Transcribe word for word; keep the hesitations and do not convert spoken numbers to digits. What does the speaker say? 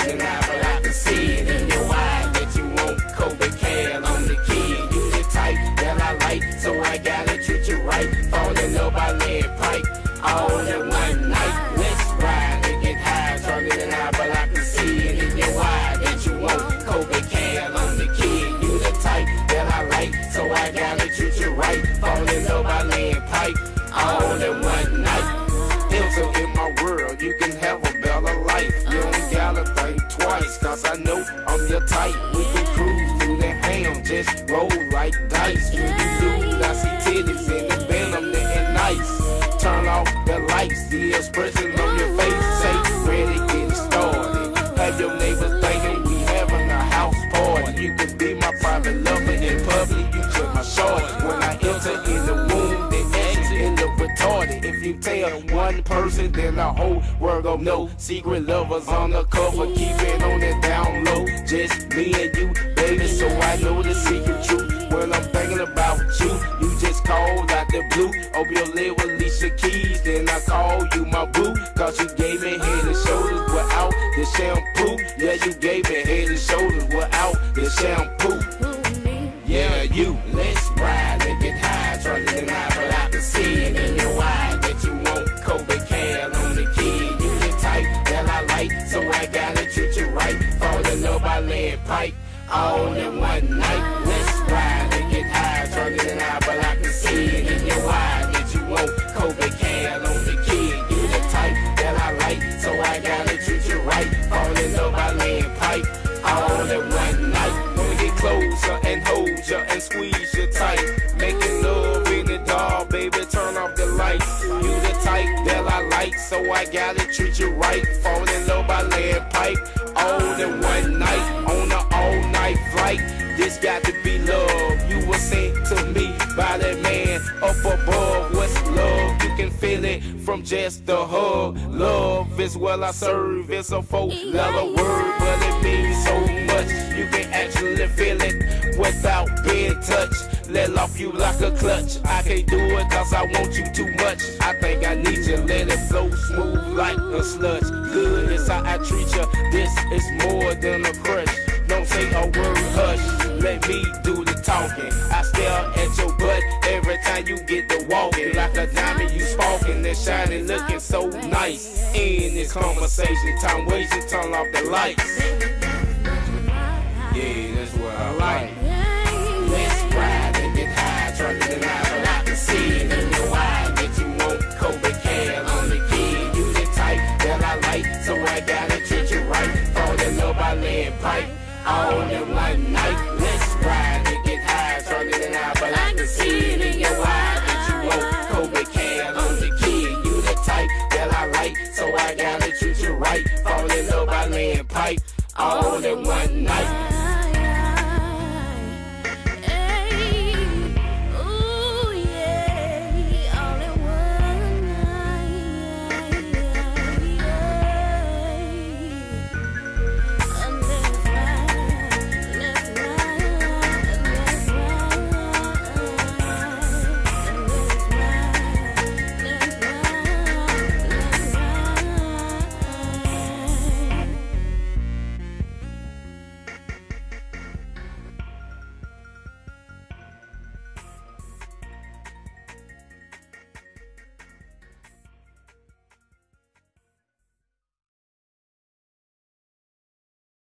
than I, but I can see it in your eyes that you want Cobe Cal on the kid. You the type that I like, so I gotta treat you right. Fall in love by lead pipe, all in one night. Let's ride and get high, stronger than I, but I can see it in your eyes that you want Cobe Cal on the kid. You the type that I like, so I gotta treat you right. Fall in love by lead pipe, all in one night. So in my world, you can have a better life. You don't gotta think twice, cause I know I'm your type. We can cruise through the ham, just roll like dice. When you lose, I see titties in the venom, looking nice. Turn off the lights, the expression on your face, say ready, get started. Have your neighbors thinking we having a house party. You can be my private lover in public, you just my shorty. When I enter in the room, they exit in the retarded. If you tell one person, then the whole world gon' know. Secret lovers on the cover, keep it on the down low. Just me and you, baby, so I know the secret truth. When I'm thinking about you, you just called out the blue. Open your lid with Alicia Keys, then I call you my boo. Cause you gave me head and shoulders without the shampoo. Yeah, you gave me head and shoulders without the shampoo. Yeah, you, let's ride and get high, stronger than I, but I can see it in your eyes that you want Cobe Cal on the kid. You the type that I like, so I gotta treat you right. Fall in love by lead pipe, all in one night. Let's ride and get high, stronger than I, but I can see it in your eyes that you want Cobe Cal on the kid. You the type that I like, so I gotta treat you right. Fall in love by lead pipe, all in one night. Wanna get closer and hold you and squeeze you tight. Making love in the dark, baby, turn off the lights. You the type that I like, so I gotta treat you right. Fall in love by lead pipe, all in one night. On an all-night flight, this got to be love. You were sent to me by that man up above. What's love? You can feel it from just the hug. Love is what I serve. It's a four-letter word, but it means so much. You can actually feel it without being touched. Let off you like a clutch. I can't do it cause I want you too much. I think I need you. Let it flow smooth like a sludge. Good is how I treat you. This is more than a crush. Don't say a word, hush. Let me do the talking. I stare at your butt every time you get to walking. Like a diamond, you sparking and shining, looking so nice. In this conversation, time wasted, turn off the lights. Yeah, that's what I like. Let's ride and get high, stronger than I, but I can see it in your eyes that you want Cobe Cal on the kid. You the type that I like, so I gotta treat you right. Fall in love by lead pipe, all in one night. Let's ride and get high, stronger than I, but I can see it in your eyes that you want Cobe Cal on the kid. You the type that I like, so I gotta treat you right. Fall in love by lead pipe, all in one night.